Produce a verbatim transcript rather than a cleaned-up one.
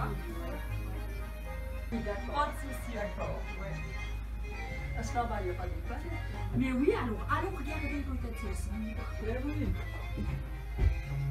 Hein? D'accord. Pas de souci. D'accord, ouais. À ce moment, il n'y a pas de palette. Mais oui, alors, allons regarder peut-être ça. Ben oui.